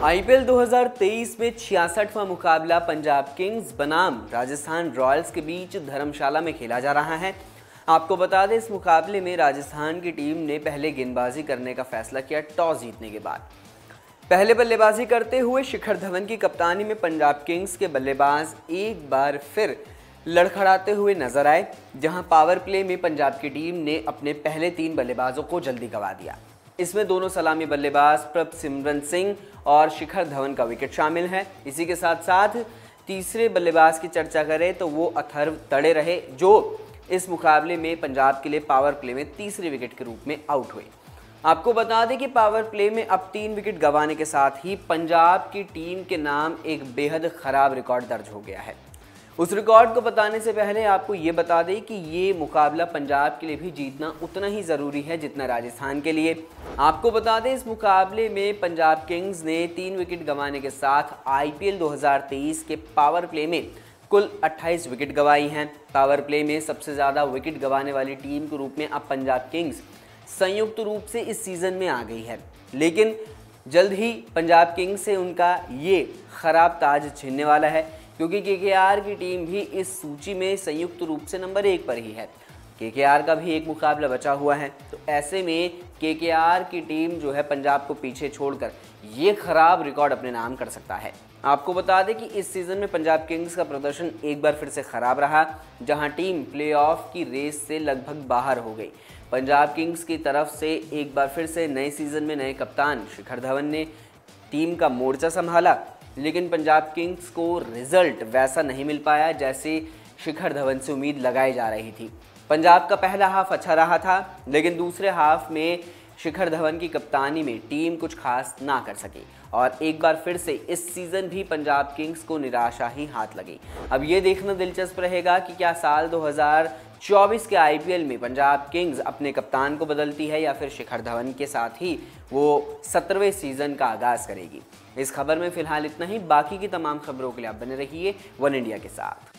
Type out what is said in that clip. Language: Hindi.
आईपीएल 2023 में 66वां मुकाबला पंजाब किंग्स बनाम राजस्थान रॉयल्स के बीच धर्मशाला में खेला जा रहा है। आपको बता दें, इस मुकाबले में राजस्थान की टीम ने पहले गेंदबाजी करने का फैसला किया टॉस जीतने के बाद। पहले बल्लेबाजी करते हुए शिखर धवन की कप्तानी में पंजाब किंग्स के बल्लेबाज एक बार फिर लड़खड़ाते हुए नजर आए, जहां पावर प्ले में पंजाब की टीम ने अपने पहले 3 बल्लेबाजों को जल्दी गंवा दिया। इसमें दोनों सलामी बल्लेबाज प्रभसिमरन सिंह और शिखर धवन का विकेट शामिल है। इसी के साथ साथ तीसरे बल्लेबाज की चर्चा करें तो वो अथर्व तड़े रहे, जो इस मुकाबले में पंजाब के लिए पावर प्ले में तीसरे विकेट के रूप में आउट हुए। आपको बता दें कि पावर प्ले में अब 3 विकेट गंवाने के साथ ही पंजाब की टीम के नाम एक बेहद खराब रिकॉर्ड दर्ज हो गया है। उस रिकॉर्ड को बताने से पहले आपको ये बता दें कि ये मुकाबला पंजाब के लिए भी जीतना उतना ही ज़रूरी है जितना राजस्थान के लिए। आपको बता दें, इस मुकाबले में पंजाब किंग्स ने 3 विकेट गंवाने के साथ आईपीएल 2023 के पावर प्ले में कुल 28 विकेट गंवाई हैं। पावर प्ले में सबसे ज़्यादा विकेट गंवाने वाली टीम के रूप में अब पंजाब किंग्स संयुक्त रूप से इस सीज़न में आ गई है, लेकिन जल्द ही पंजाब किंग्स से उनका ये खराब ताज छीनने वाला है, क्योंकि केकेआर की टीम भी इस सूची में संयुक्त रूप से नंबर 1 पर ही है। केकेआर का भी एक मुकाबला बचा हुआ है, तो ऐसे में केकेआर की टीम जो है पंजाब को पीछे छोड़कर ये खराब रिकॉर्ड अपने नाम कर सकता है। आपको बता दें कि इस सीज़न में पंजाब किंग्स का प्रदर्शन एक बार फिर से खराब रहा, जहां टीम प्लेऑफ की रेस से लगभग बाहर हो गई। पंजाब किंग्स की तरफ से एक बार फिर से नए सीज़न में नए कप्तान शिखर धवन ने टीम का मोर्चा संभाला, लेकिन पंजाब किंग्स को रिजल्ट वैसा नहीं मिल पाया जैसे शिखर धवन से उम्मीद लगाई जा रही थी। पंजाब का पहला हाफ अच्छा रहा था, लेकिन दूसरे हाफ में शिखर धवन की कप्तानी में टीम कुछ खास ना कर सकी और एक बार फिर से इस सीज़न भी पंजाब किंग्स को निराशा ही हाथ लगी। अब ये देखना दिलचस्प रहेगा कि क्या साल 2024 के आईपीएल में पंजाब किंग्स अपने कप्तान को बदलती है या फिर शिखर धवन के साथ ही वो 17वें सीज़न का आगाज़ करेगी। इस खबर में फिलहाल इतना ही। बाकी की तमाम खबरों के लिए आप बने रहिए वन इंडिया के साथ।